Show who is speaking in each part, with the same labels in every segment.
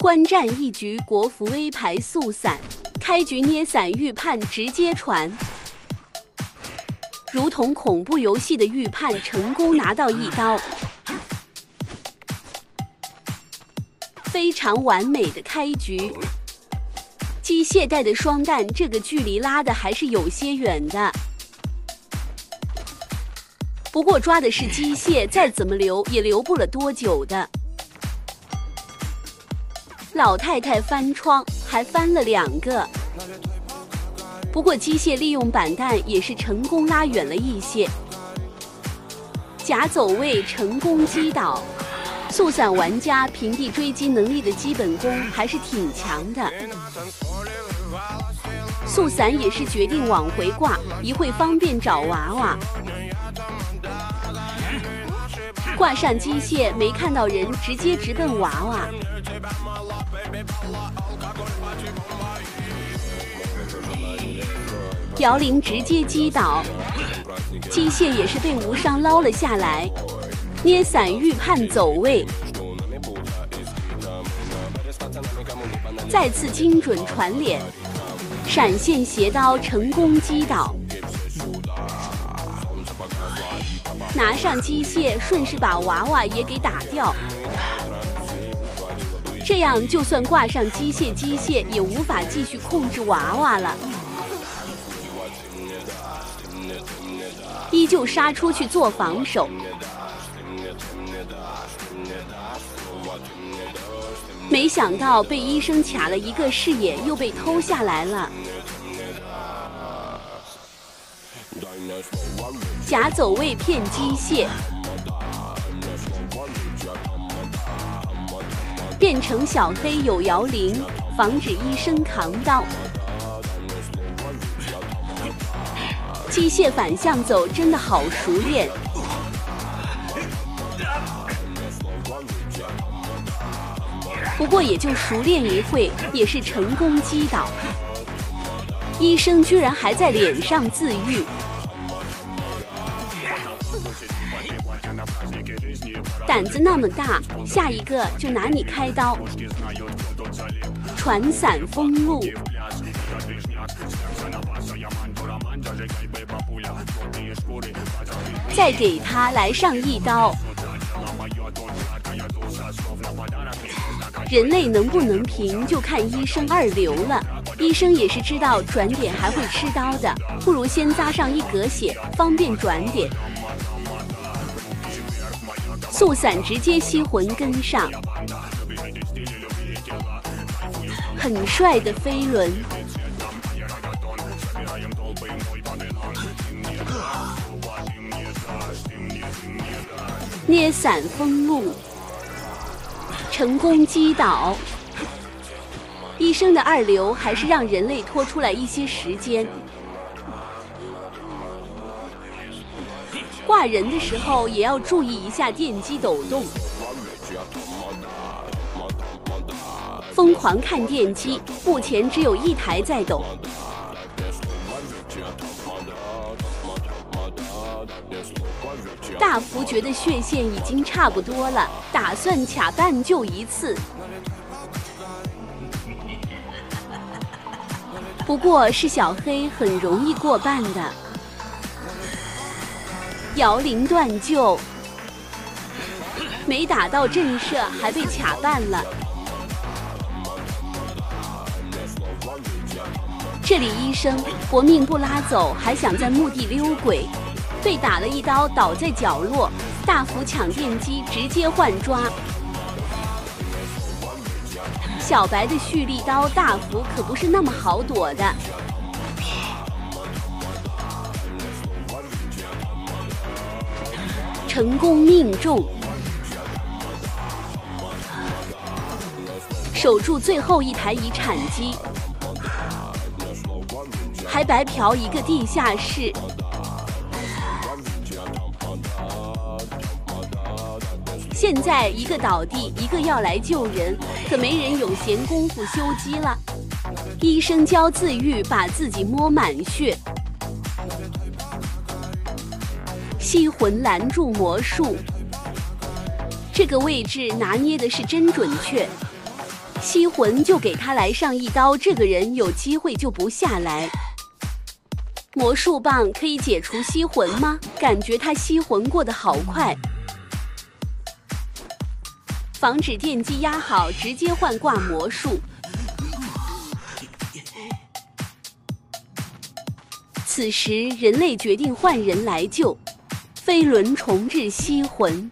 Speaker 1: 观战一局国服 A 牌速散，开局捏散预判直接传，如同恐怖游戏的预判成功拿到一刀，非常完美的开局。机械带的双弹这个距离拉的还是有些远的，不过抓的是机械，再怎么留也留不了多久的。老太太翻窗，还翻了2个。不过机械利用板弹也是成功拉远了一些。假走位成功击倒，速散玩家平地追击能力的基本功还是挺强的。速散也是决定往回挂，一会方便找娃娃。挂上机械没看到人，直接直奔娃娃。摇铃直接击倒，机械也是被无伤捞了下来。捏散预判走位，再次精准传脸，闪现斜刀成功击倒，拿上机械，顺势把娃娃也给打掉。这样就算挂上机械也无法继续控制娃娃了，依旧杀出去做防守。没想到被医生卡了一个视野，又被偷下来了。假走位骗机械，变成小黑有摇铃，防止医生扛刀。机械反向走真的好熟练。不过也就熟练一会，也是成功击倒。医生居然还在脸上自愈。胆子那么大，下一个就拿你开刀。传散封路，再给他来上一刀。人类能不能平，就看医生2流了。医生也是知道转点还会吃刀的，不如先扎上1格血，方便转点。速散直接吸魂跟上，很帅的飞轮。捏散封路，成功击倒。医生的2流还是让人类拖出来一些时间。挂人的时候也要注意一下电机抖动。疯狂看电机，目前只有1台在抖。大福觉得血线已经差不多了，打算卡半就1次。不过是小黑很容易过半的。摇铃断救，没打到震慑，还被卡半了。这里医生活命不拉走，还想在墓地溜鬼，被打了1刀，倒在角落。大福抢电机，直接换抓。小白的蓄力刀，大福可不是那么好躲的。成功命中，守住最后1台遗产机，还白嫖一个地下室。现在一个倒地，一个要来救人，可没人有闲工夫修机了。医生教自愈，把自己摸满血。吸魂拦住魔术，这个位置拿捏的是真准确。 吸魂就给他来上一刀，这个人有机会就不下来。魔术棒可以解除吸魂吗？感觉他吸魂过得好快。防止电击压好，直接换挂魔术。此时人类决定换人来救，飞轮重置吸魂。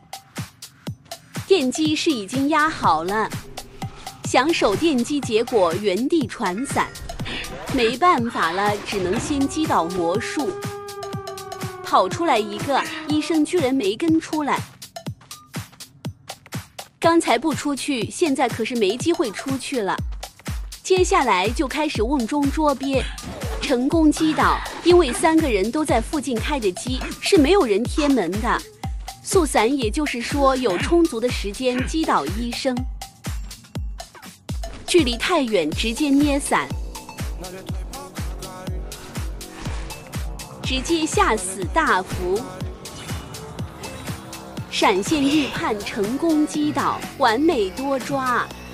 Speaker 1: 电击是已经压好了，想守电击，结果原地传散。没办法了，只能先击倒魔术。跑出来一个，医生居然没跟出来。刚才不出去，现在可是没机会出去了。接下来就开始瓮中捉鳖，成功击倒。因为3个人都在附近开着机，是没有人贴门的。速散，也就是说有充足的时间击倒医生。距离太远，直接捏散。直接吓死大福，闪现预判成功击倒，完美多抓。